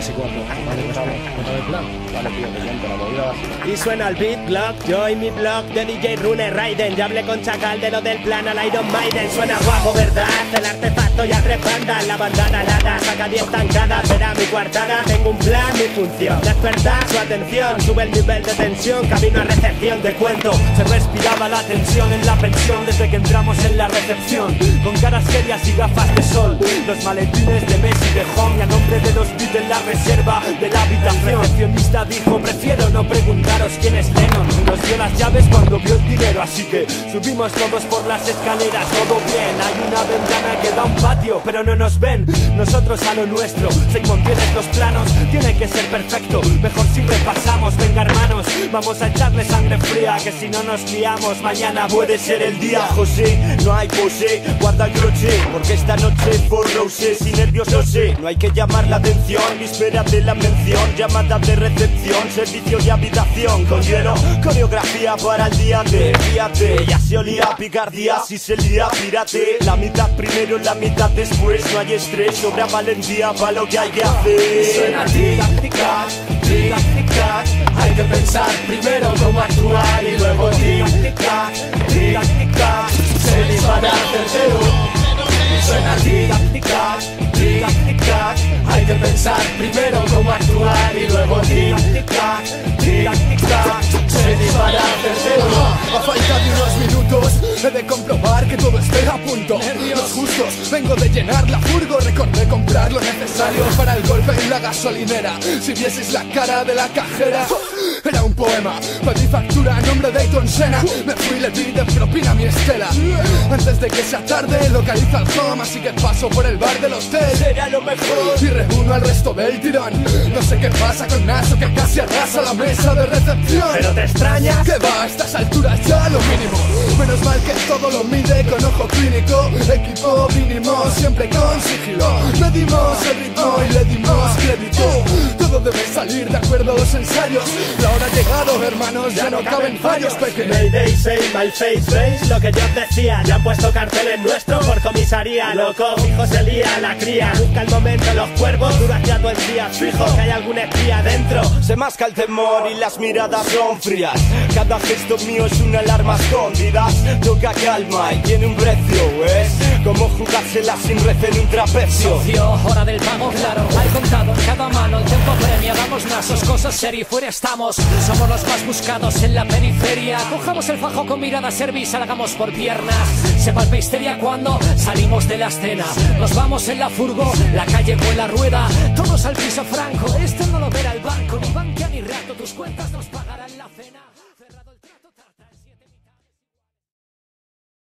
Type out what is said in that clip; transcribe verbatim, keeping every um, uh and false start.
tres y cuatro. Vale, pues vamos. Cuéntame el plan. Vale, tío, te cuento la movida. Y suena el beat block, yo y mi blog de D J Rune Raiden. Ya hablé con Chacal de lo del plan al Iron Maiden. Suena guapo, ¿verdad? El artefacto ya respalda. La bandana nada, saca diez tancadas. Verá mi coartada, tengo un plan, mi función. Despertar su atención, sube el nivel de tensión. Camino a recepción de cuento. Se respiraba la tensión en la pensión desde que entramos en la recepción. Con caras serias y gafas de sol. Los maletines de Messi de Home y a nombre de los beats en la reserva de la habitación. El recepcionista dijo, prefiero no preguntaros quién es Lennon. Nos dio las llaves cuando vio el dinero, así que subimos todos por las escaleras, todo bien. Hay una ventana que da a un patio, pero no nos ven. Nosotros a lo nuestro, Sigmund tienes los planos, tiene que ser perfecto. Mejor si repasamos, venga hermanos, vamos a echarle sangre fría, que si no nos liamos, mañana puede ser el día. José, no hay pose, guarda el croche, porque esta noche por Rose, sin nervios no sé. No hay que llamar la atención, víspera de la mención, llamada de recepción, servicio de habitación. Con hielo, coreografía para el día de fíjate, ya se olía picardía, si se lía pirate. La mitad primero, la mitad después, no hay estrés, sobra valentía para lo que hay que hacer. Suena tic-tac, tic-tac, hay que pensar primero cómo actuar y luego tic-tac, tic-tac, se dispara tercero. Suena tic-tac, tic-tac, hay que pensar primero cómo actuar y luego tic-tac, tic-tac, se dispara tercero. A falta de unos minutos he de comprobar que todo esté a punto. Los justos, vengo de llenar la furgo. Recordé comprar lo necesario para el golpe en la gasolinera. Si vieses la cara de la cajera, era un poema. Pedí factura a nombre de Ayton Senna. Me fui y le di de propina a mi estela. Antes de que sea tarde localiza el home, así que paso por el bar del hotel. Será lo mejor y reúno al resto del tirón. No sé qué pasa con Naso, que casi arrasa la mesa de recepción. ¿Pero te extrañas? Que va, a estas alturas ya lo mínimo. Menos mal que todo lo mide con ojo clínico. Equipo mínimo, siempre con sigilo. Medimos el ritmo y le dimos crédito. Todo debe salir de acuerdo a los ensayos. La hora ha llegado, hermanos, ya no caben fallos pequeños. Mayday, say my face, face lo que yo os decía. Ya han puesto carteles nuestros por comisaría. Loco, fijo se lía la cría. Busca el momento los cuervos, dura hacia todo el día. Fijo que hay algún espía dentro. se masca el temor y las miradas son frías. Cada gesto mío es una alarma escondida. Toca calma y tiene un precio, es como jugársela sin red en un trapecio. Socio, hora del pago, claro, hay contado en cada mano. El tiempo premia, damos nasos, cosas serias, fuera estamos. Somos los más buscados en la periferia. Cojamos el fajo con mirada service, salgamos por piernas. Se palpa histeria cuando salimos de la escena. Nos vamos en la furgo, la calle vuela rueda. Todos al piso franco, esto no lo verá el banco. Ni banquea ni rato, tus cuentas nos pagarán la cena.